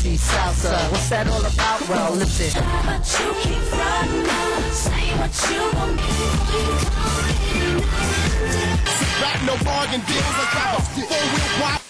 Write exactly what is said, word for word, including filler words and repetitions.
sexy salsa. What's that all about? Well, listen. But you keep running, say what you want me to. Sit back, no bargain deals. I drop a four-wheel wide